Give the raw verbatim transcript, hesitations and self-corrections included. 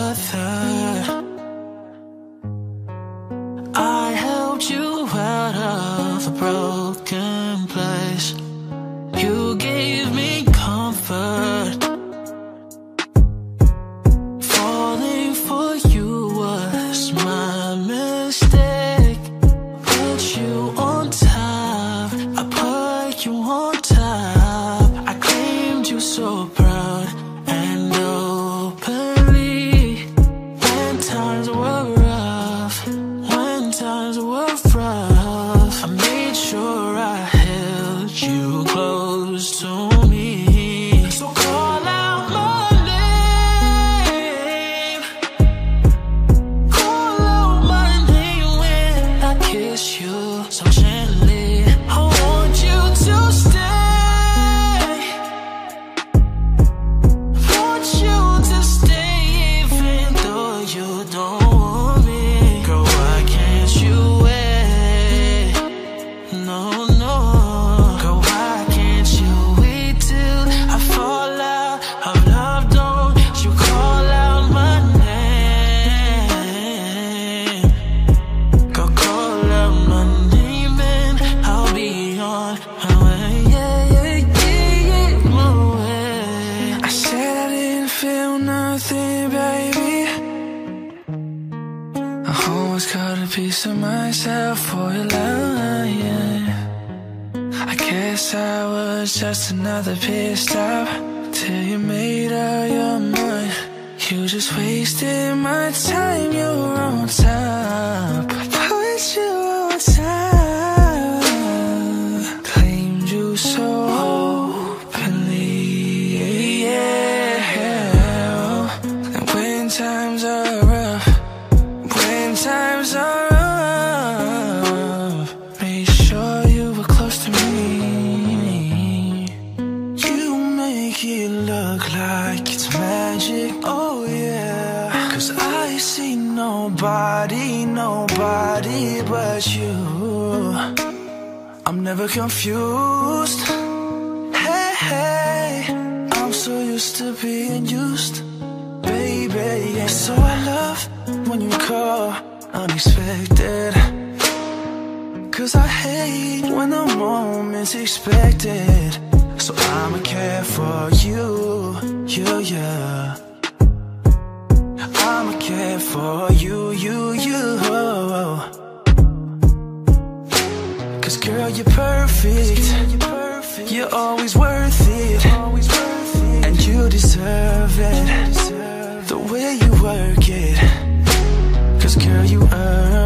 other. I helped you out of a broken place. You gave me comfort. Falling for you was my mistake. Put you on top, I put you on top. I claimed you so proud and openly. When times were rough, when times were rough, I made sure I held you close to me. So call out my name, call out my name when I kiss you so gently. I want you to stay, want you to stay even though you don't want me. Girl, why can't you wait? No, no. Girl, why can't you wait till I fall out of love? Don't you call out my name. Girl, call out my name and I'll be on my way. Yeah, yeah, yeah, yeah, my way. I said I didn't feel nothing, baby. I almost got a piece of myself for your lying. I guess I was just another pit stop till you made up your mind. You just wasted my time, you were on top. I put you on top, claimed you so openly, yeah. And when times are rough, when times are rough, made sure you were close to me. You make it look like it's magic, oh yeah. Cause I see nobody, nobody but you. I'm never confused. Hey, hey, I'm so used to being used, baby, yeah. So I love when you call unexpected, cause I hate when the moment's expected. So I'ma care for you, you, yeah. I'ma care for you, you, you. Cause girl, you're perfect, you're always worth it, and you deserve it, the way you work it. Cause girl, you earn